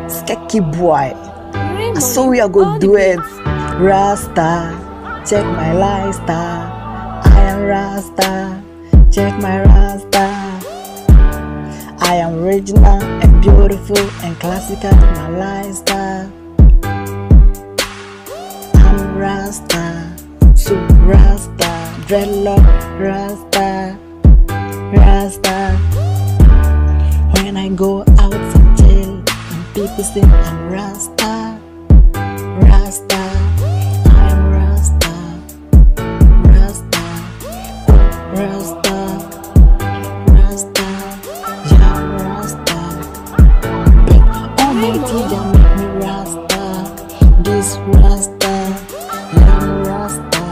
Skerkie boy. So we are gonna do it. Rasta, check my lifestyle. I am Rasta, check my Rasta. I am original and beautiful and classical. My lifestyle. I'm Rasta, so Rasta, dreadlock Rasta, Rasta. When I go out of jail and people say I'm Rasta, Rasta, I'm Rasta, Rasta, Rasta, Rasta, yeah Rasta. But Almighty that make me Rasta, this Rasta, yeah Rasta,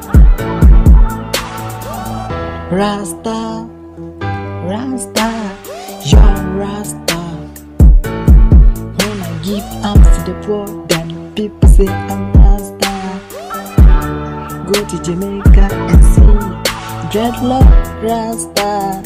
Rasta, Rasta, yeah Rasta. When I give arms to the poor, then people say I'm Rasta. Go to Jamaica and see dreadlock Rasta.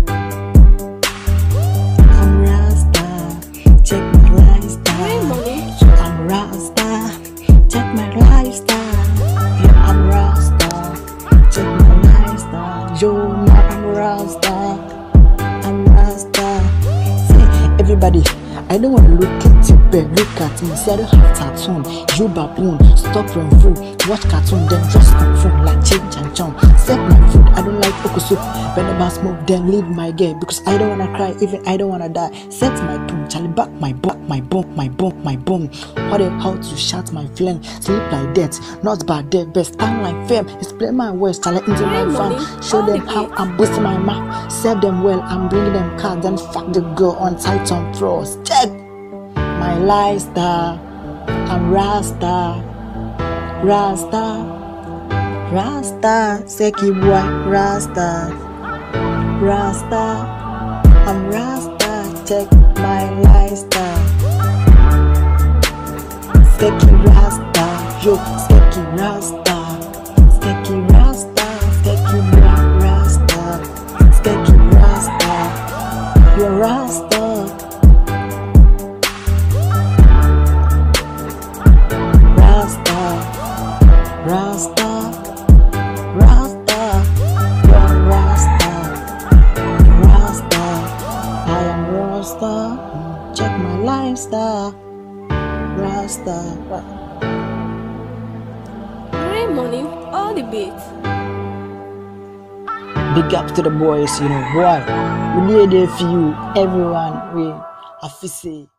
I'm Rasta, check my lifestyle. So I'm Rasta, check my lifestyle. Yeah, I'm Rasta, check my lifestyle. Yo, now I'm Rasta, I'm Rasta. Say, everybody, I don't want to look at you, but look at me. Say I don't have tattoo. You baboon, stop run through. Watch cartoon, then dress on phone like change and chum. Set my food, I don't like oko soup. Whenever I smoke, then leave my girl because I don't wanna cry, even I don't wanna die. Set my boom, Charlie back my bum, my bum, my bum, my bum. What the hell to shout my flame? Sleep like that, not bad dead, best stand like fame. Explain my words, Charlie into my fan. Show them how I'm boosting my mouth. Serve them well, I'm bringing them cards. Then fuck the girl on Titan Pros. Check my lifestyle. I'm Rasta, Rasta, Rasta, Skerkie boy, Rasta, Rasta, I'm Rasta, check my lifestyle. Skerkie Rasta, yo, Skerkie Rasta, Skerkie Rasta, Skerkie boy, Rasta, Skerkie Rasta, you're Rasta. Rasta, Rasta, you're Rasta, Rasta, I am Rasta, check my lifestyle, Rasta. Great money, all the beats. Big up to the boys, you know, boy, we need there for you, everyone, we have to say.